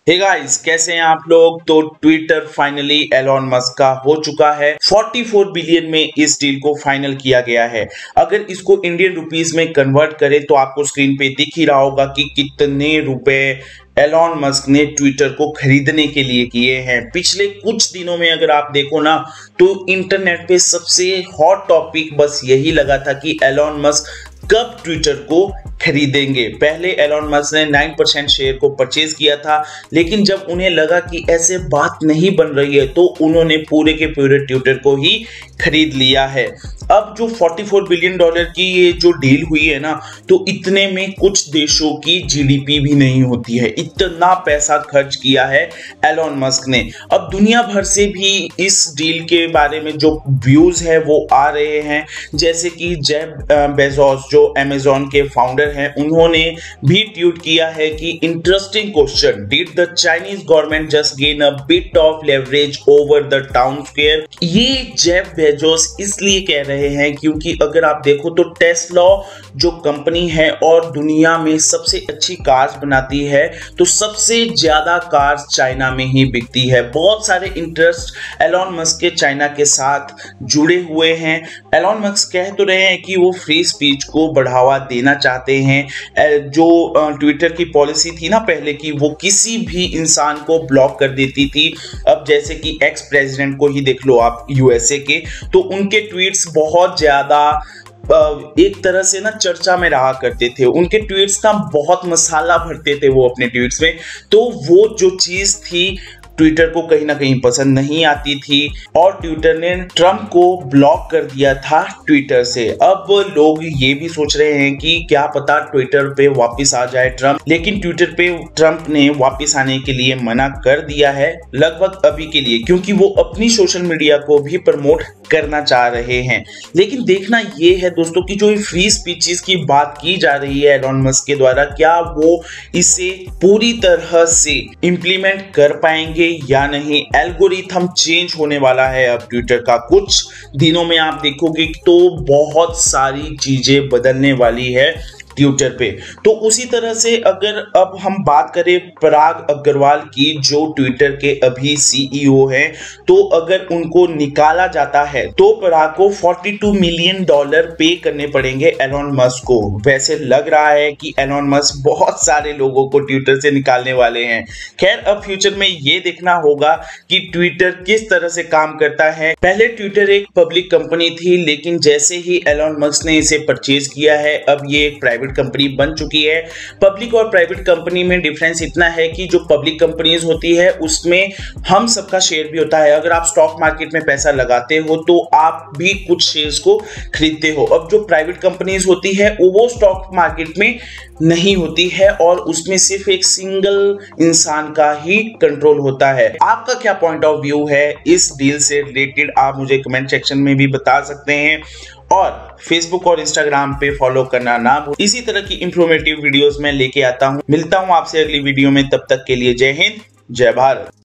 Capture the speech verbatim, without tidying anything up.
Hey guys, कैसे हैं आप लोग। तो ट्विटर फाइनली एलॉन मस्क का हो चुका है। चौवालीस बिलियन में इस डील को फाइनल किया गया है। अगर इसको इंडियन रुपीस में कन्वर्ट करें तो आपको स्क्रीन पे दिख ही रहा होगा कि कितने रुपए एलॉन मस्क ने ट्विटर को खरीदने के लिए किए हैं। पिछले कुछ दिनों में अगर आप देखो ना तो इंटरनेट पे सबसे हॉट टॉपिक बस यही लगा था कि एलॉन मस्क कब ट्विटर को खरीदेंगे। पहले एलॉन मस्क ने नौ परसेंट शेयर को परचेज किया था, लेकिन जब उन्हें लगा कि ऐसे बात नहीं बन रही है तो उन्होंने पूरे के पूरे ट्विटर को ही खरीद लिया है। अब जो चौवालीस बिलियन डॉलर की ये जो डील हुई है ना, तो इतने में कुछ देशों की जीडीपी भी नहीं होती है। इतना पैसा खर्च किया है एलॉन मस्क ने। अब दुनिया भर से भी इस डील के बारे में जो व्यूज है वो आ रहे हैं, जैसे कि जेफ बेजोस जो अमेज़न के फाउंडर हैं, उन्होंने भी ट्वीट किया है कि interesting question, did the Chinese government just gain a bit of leverage over the town square. ये जेफ बेजोस इसलिए कह रहे हैं क्योंकि अगर आप देखो तो टेस्ला जो कंपनी है और दुनिया में सबसे अच्छी कार्स बनाती है, तो सबसे ज्यादा कार्स चाइना में ही बिकती है। बहुत सारे इंटरेस्ट एलॉन मस्क के चाइना के साथ जुड़े हुए हैं। एलॉन मस्क कह तो रहे हैं कि वो फ्री स्पीच को बढ़ावा देना चाहते हैं। जो ट्विटर की पॉलिसी थी ना पहले की, वो किसी भी इंसान को ब्लॉक कर देती थी। अब जैसे कि एक्स प्रेसिडेंट को ही देख लो आप यूएसए के, तो उनके ट्वीट्स बहुत ज्यादा एक तरह से ना चर्चा में रहा करते थे। उनके ट्वीट्स ना बहुत मसाला भरते थे वो अपने ट्वीट्स में। तो वो जो चीज थी ट्विटर को कहीं ना कहीं पसंद नहीं आती थी और ट्विटर ने ट्रम्प को ब्लॉक कर दिया था ट्विटर से। अब लोग ये भी सोच रहे हैं कि क्या पता ट्विटर पे वापस आ जाए ट्रम्प, लेकिन ट्विटर पे ट्रम्प ने वापस आने के लिए मना कर दिया है, लगभग अभी के लिए, क्योंकि वो अपनी सोशल मीडिया को भी प्रमोट करना चाह रहे हैं। लेकिन देखना ये है दोस्तों कि जो फ्री स्पीचेस की बात की जा रही है एलॉन मस्क के द्वारा, क्या वो इसे पूरी तरह से इंप्लीमेंट कर पाएंगे या नहीं। एल्गोरिथम चेंज होने वाला है अब ट्विटर का। कुछ दिनों में आप देखोगे तो बहुत सारी चीजें बदलने वाली है ट्विटर पे। तो उसी तरह से अगर अब हम बात करें पराग अग्रवाल की, जो ट्विटर के अभी सीईओ हैं, तो अगर उनको निकाला जाता है तो पराग को बयालीस मिलियन डॉलर पे करने पड़ेंगे एलॉन मस्क को। वैसे लग रहा है कि एलॉन मस्क बहुत सारे लोगों को ट्विटर से निकालने वाले हैं। खैर, अब फ्यूचर में ये देखना होगा कि ट्विटर किस तरह से काम करता है। पहले ट्विटर एक पब्लिक कंपनी थी, लेकिन जैसे ही एलॉन मस्क ने इसे परचेज किया है, अब ये एक प्राइवेट कंपनी बन चुकी है। पब्लिक और प्राइवेट कंपनी में डिफरेंस इतना है कि जो पब्लिक कंपनीज होती है उसमें हम सबका शेयर भी होता है। अगर आप स्टॉक मार्केट में पैसा लगाते हो तो आप भी कुछ शेयर्स को खरीदते हो। अब जो प्राइवेट कंपनीज होती है वो स्टॉक मार्केट में नहीं होती है और उसमें सिर्फ एक सिंगल इंसान का ही कंट्रोल होता है। आपका क्या पॉइंट ऑफ व्यू है इस डील से रिलेटेड, आप मुझे कमेंट सेक्शन में भी बता सकते हैं। और फेसबुक और इंस्टाग्राम पे फॉलो करना ना भूलें। इसी तरह की इंफॉर्मेटिव वीडियोस मैं लेके आता हूं। मिलता हूं आपसे अगली वीडियो में, तब तक के लिए जय हिंद, जय भारत।